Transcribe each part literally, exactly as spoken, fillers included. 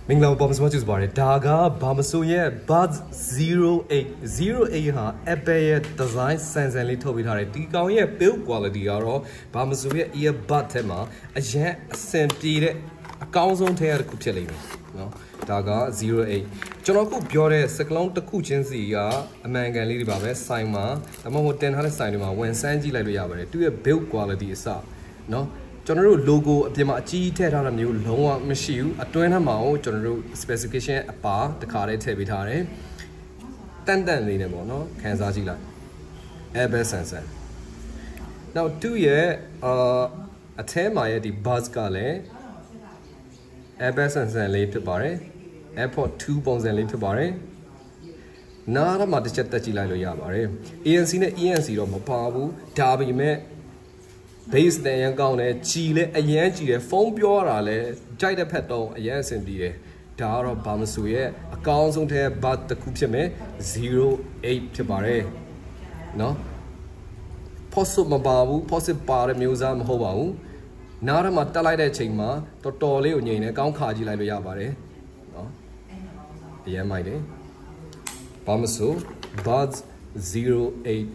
Mingla BARMASO twos bar daga BARMASO ye buds zero eight zero eight ha Apple design sense and little bit hard ti kaung ye build quality aro BARMASO ye ear bud the ma a yan asen pi de a kaung song the ya ku phit lai me no daga zero eightကျွန်တော်ခုပြောတဲ့စကလုံးတစ်ခုချင်းစီကအမှန်ကန်လေးတွေပါပဲစိုင်းမှာဒါမှမဟုတ်တင်ထားတဲ့စိုင်းတွေမှာဝင်စမ်းကြည့်လိုက်လို့ရပါတယ်သူရဲ့ build quality အစနော်ကျွန်တော်တို့ logo အပြင်မှာအကြီးထည့်ထားတာမျိုးလုံးဝမရှိဘူးအတွင်းထဲမှာကိုကျွန်တော်တို့ specification အပါတခါလေးထည့်ပေးထားတယ်တန်တန်လေးနဲ့ပေါ့နော်ခန်းစားကြည့်လိုက် airbag sensor now သူရဲ့အာအထဲမှာရဲ့ဒီ buzz ကလည်း airbag sensor လေးဖြစ်ပါတယ် airport two ပုံစံလေးဖြစ်ပါတယ်နားရမှာတစ်ချက်တက်ကြည့်လိုက်လို့ရပါတယ် A N C နဲ့ E N C တော့မပါဘူးဒါပေမဲ့ base တန်ရန်ကောင်းတယ်ကြီးလဲအရန်ကြီးတယ်ဖုန်းပြောရတာလဲကြိုက်တဲ့ဖက်တော့အရန်အဆင်ပြေတယ်ဒါကတော့ BARMASO ရဲ့အကောင်းဆုံးတဲ့ bud တစ်ခုဖြစ်မယ်zero eightဖြစ်ပါတယ်เนาะ possible မပါဘူး possible ပါတဲ့မျိုးစားမဟုတ်ပါဘူးနားရမှာတက်လိုက်တဲ့အချိန်မှာတော်တော်လေးကိုငြိမ်နေကောင်းခါကြည့်လိုက်လို့ရပါတယ်เนาะအရန်မိုက်တယ် BARMASO buds zero eight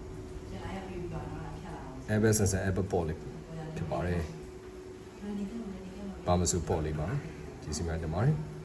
airbag sensor airbag ပေါ်လေးဖြစ်ပါတယ်BARMASOပေါ်လေးပါကြည့်စီမှတ်တယ်ပါတယ်